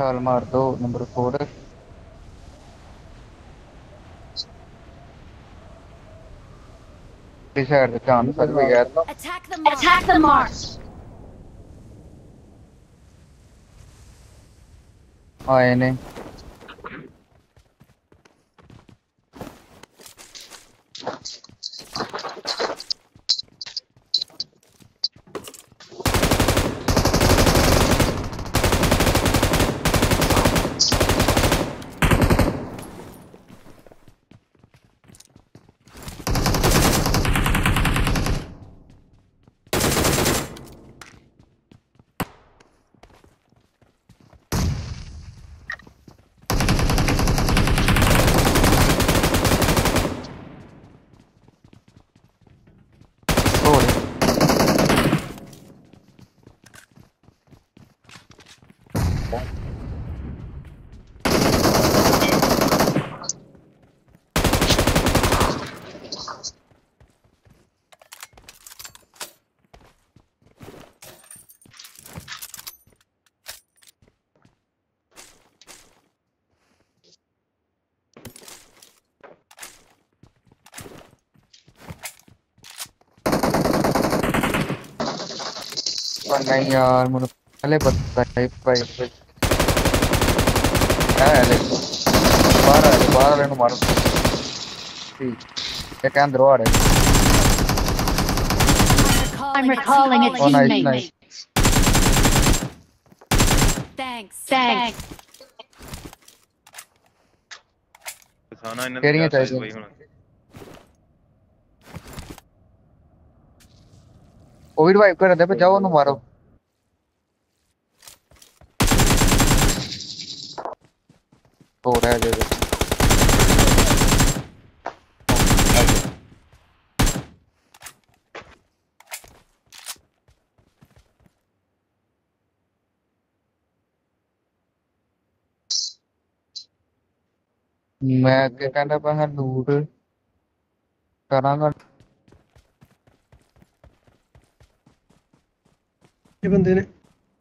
छाल मार दो नंबर 4। डिसाइड ध्यान सर भी गया था। Attack the mark. आए ने नहीं यार मुझे पहले पता है भाई है लेकिन बाहर आने मारो ठीक ये क्या अंदर आ रहा है। I'm recalling a teammate. Nice. Thanks. खाना इन्हें केरियां तो चाहिए। वही होना वो भी रिवाइव कर दे पे जाओ उन्हें मारो। हो रहा है जगह मैं क्या कहना पा लूट करांगा। ये बंदे ने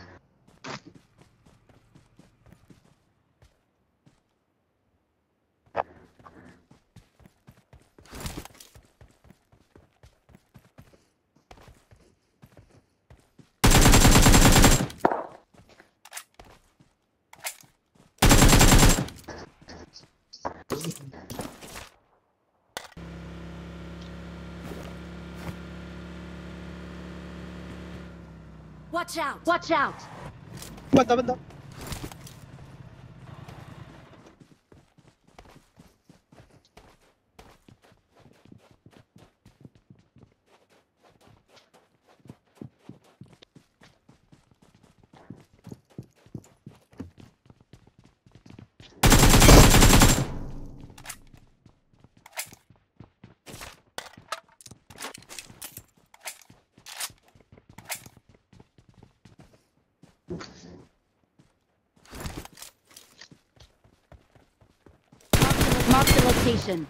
Watch out. बंदा Mark the location.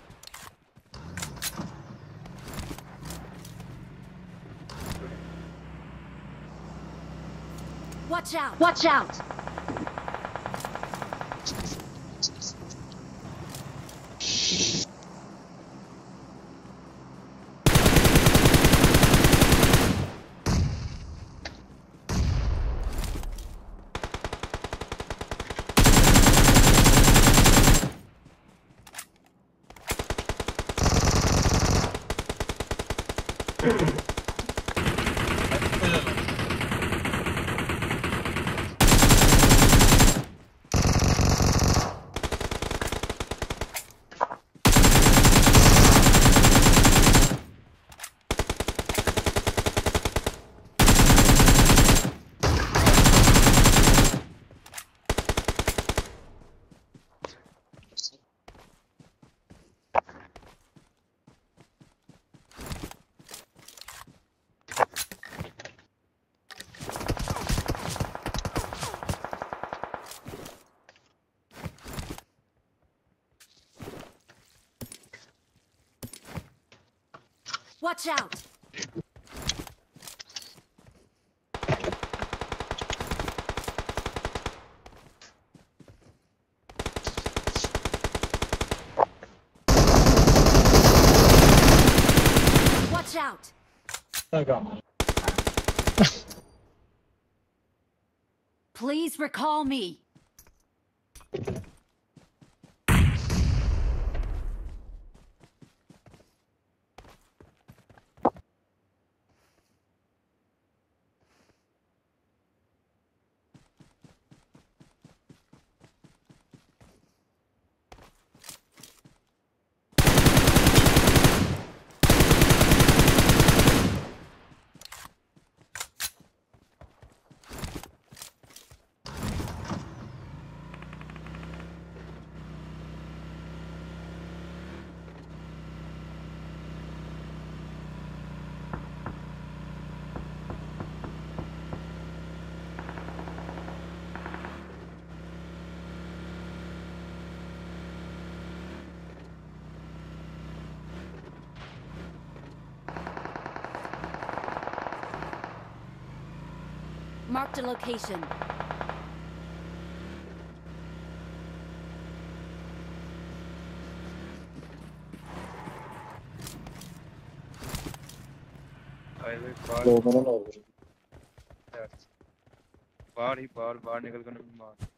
Watch out. Watch out. Please recall me. Marked a location. Highway दो मैंने ना बाहर ही बाहर बाहर निकल कर मार